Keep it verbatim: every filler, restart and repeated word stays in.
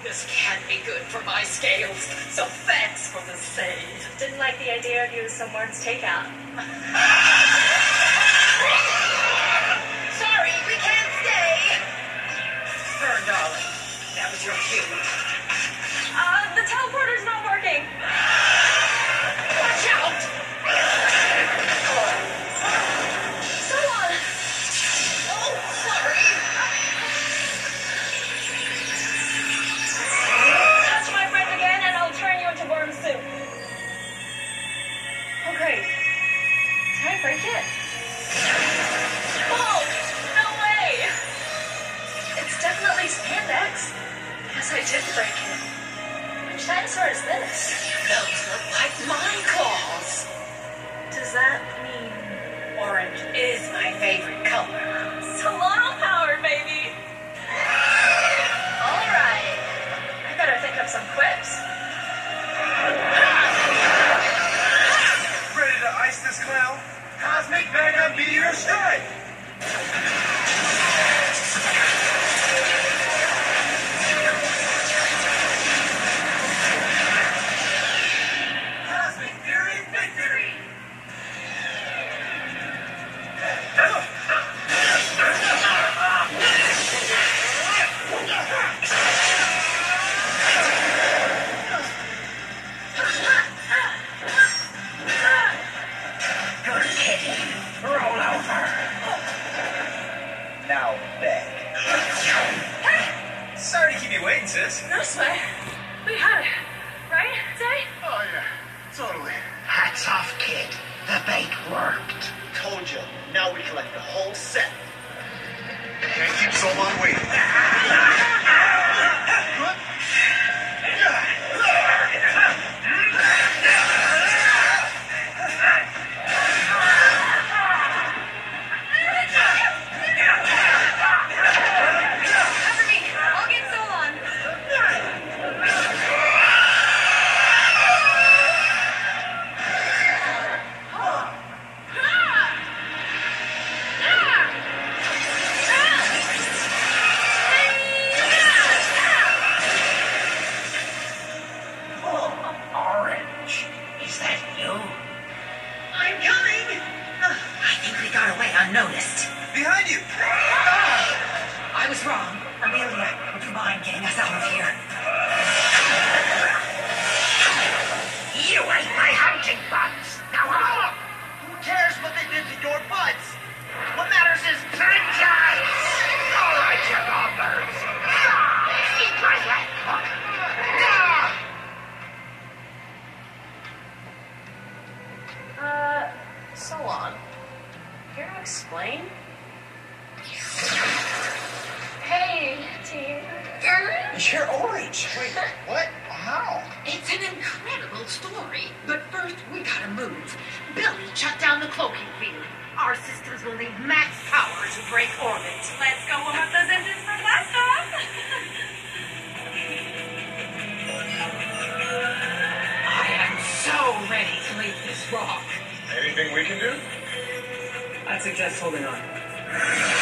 This can't be good for my scales, so thanks for the save. Didn't like the idea of you as someone's takeout. Sorry, we can't stay. Fern, darling, that was your cue. Uh, the teleporter's not working. Watch out! So on. Oh, sorry. Touch my friend again and I'll turn you into worm soup. Oh, great. Did I break it? Oh, no way! It's definitely spandex. Guess I did break it. Which dinosaur is this? Those look like my claws. Does that mean... Orange is my favorite color. Solano power, baby! Alright. I better think up some quips. Ready to ice this clown? Cosmic Mega Meteor Strike! Cosmic Fury Victory! Good kitty. Roll over. Now beg. Sorry to keep you waiting, sis. No sweat. We had it. Right, Zay? Oh, yeah. Totally. Hats off, kid. The bait worked. Told you. Now we collect the whole set. Can't keep Solon waiting. Cover me. I'll get Solon. Orange. Is that you? I'm coming! I think we got away unnoticed. Behind you! I was wrong. Amelia, would you mind getting us out of here? You ate my hunting bugs. Now on! Who cares what they did to your butts? What matters is vengeance! All right, you lovebirds. Ah, eat my leg hook. Ah! Uh, Solon. Care to explain? Hey, team. You're orange. Wait, what? How? It's an incredible story. But first, we gotta move. Billy shut down the cloaking field. Our systems will need max power to break orbit. Let's go warm up those engines for blast off. I am so ready to leave this rock. Anything we can do? I'd suggest holding on.